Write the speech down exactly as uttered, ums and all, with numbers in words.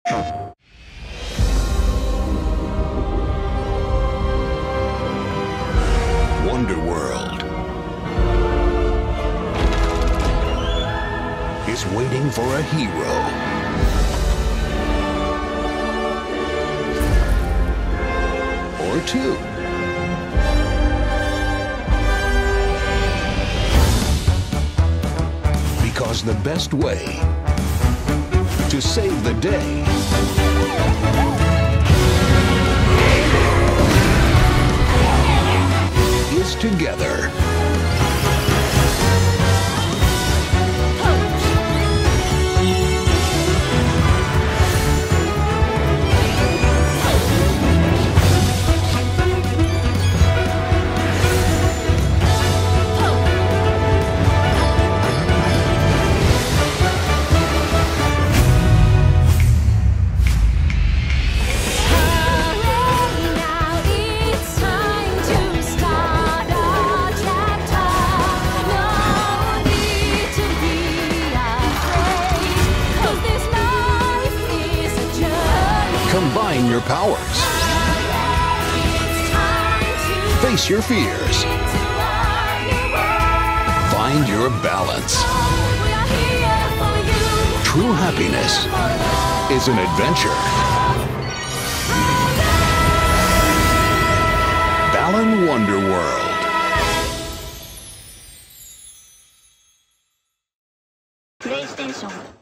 Wonder World is waiting for a hero. Or two. Because the best way to save the day is together. Combine your powers. Face your fears. Find your balance. True happiness is an adventure. Balan Wonder World. PlayStation